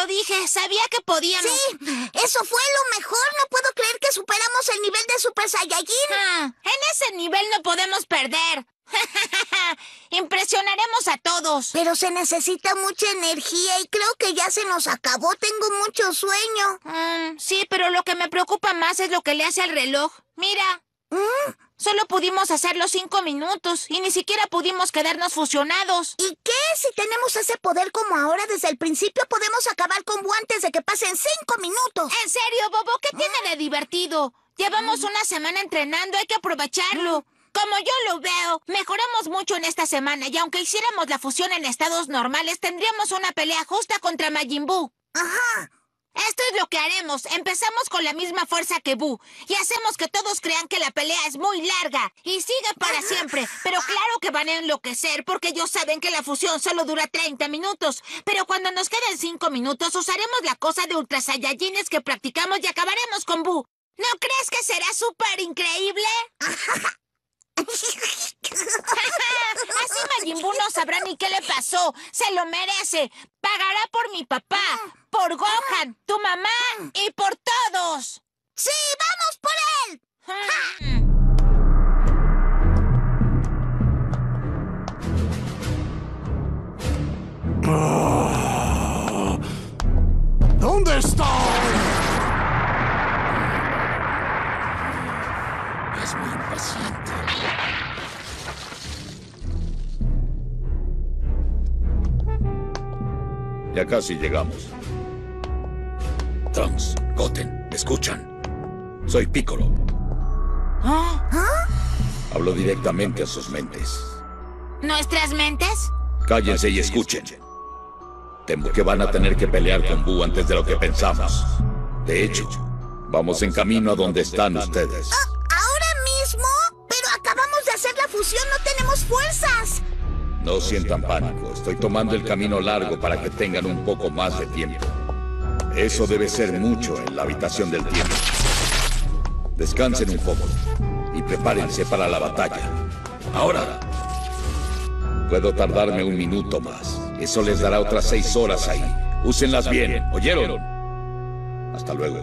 lo dije, sabía que podíamos. Sí, eso fue lo mejor. No puedo creer que superamos el nivel de Super Saiyajin. En ese nivel no podemos perder. Impresionaremos a todos. Pero se necesita mucha energía y creo que ya se nos acabó. Tengo mucho sueño. Sí, pero lo que me preocupa más es lo que le hace al reloj. Mira. Solo pudimos hacerlo 5 minutos y ni siquiera pudimos quedarnos fusionados. ¿Y qué? Si tenemos ese poder como ahora, desde el principio podemos acabar con Buu antes de que pasen 5 minutos. ¿En serio, Bobo? ¿Qué tiene de divertido? Llevamos una semana entrenando, hay que aprovecharlo. Como yo lo veo, mejoramos mucho en esta semana y aunque hiciéramos la fusión en estados normales, tendríamos una pelea justa contra Majin Buu. Ajá. Esto es lo que haremos. Empezamos con la misma fuerza que Buu y hacemos que todos crean que la pelea es muy larga y sigue para siempre. Pero claro que van a enloquecer porque ellos saben que la fusión solo dura 30 minutos. Pero cuando nos queden 5 minutos, usaremos la cosa de Ultra Saiyajines que practicamos y acabaremos con Buu. ¿No crees que será súper increíble? Así Majin Buu no sabrá ni qué le pasó. Se lo merece. Pagará por mi papá, por Gohan, tu mamá y por todos. ¡Sí, vamos por él! ¿Dónde está? Es muy impaciente. Ya casi llegamos. Trunks, Goten, ¿me escuchan? Soy Piccolo. Hablo directamente a sus mentes. ¿Nuestras mentes? Cállense y escuchen. Temo que van a tener que pelear con Buu antes de lo que pensamos. De hecho, vamos en camino a donde están ustedes. ¿Ahora mismo? Pero acabamos de hacer la fusión, no tenemos fuerzas. No sientan pánico, estoy tomando el camino largo para que tengan un poco más de tiempo. Eso debe ser mucho en la habitación del tiempo. Descansen un poco y prepárense para la batalla. Ahora. Puedo tardarme 1 minuto más. Eso les dará otras 6 horas ahí. Úsenlas bien, ¿oyeron? Hasta luego.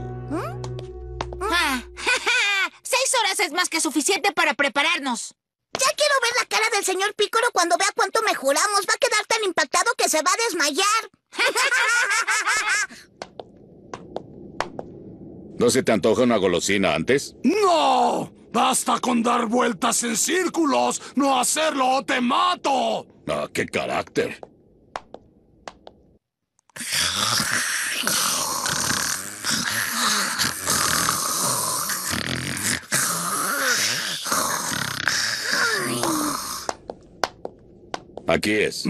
6 horas es más que suficiente para prepararnos. Ya quiero ver la cara del señor Piccolo cuando vea cuánto mejoramos. Va a quedar tan impactado que se va a desmayar. ¿No se te antoja una golosina antes? ¡No! ¡Basta con dar vueltas en círculos! ¡No hacerlo o te mato! Ah, qué carácter. Aquí es.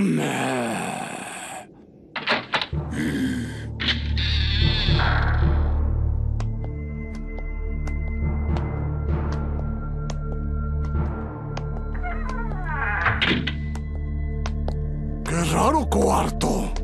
¡Qué raro cuarto!